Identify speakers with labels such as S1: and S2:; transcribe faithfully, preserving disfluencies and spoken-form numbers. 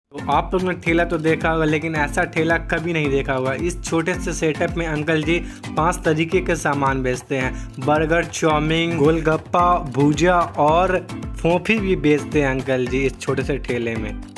S1: तो आप लोग ने ठेला तो देखा होगा, लेकिन ऐसा ठेला कभी नहीं देखा होगा। इस छोटे से सेटअप में अंकल जी पांच तरीके के सामान बेचते हैं। बर्गर, चाउमीन, गोलगप्पा, भुजिया और फोफी भी बेचते हैं अंकल जी इस छोटे से ठेले में।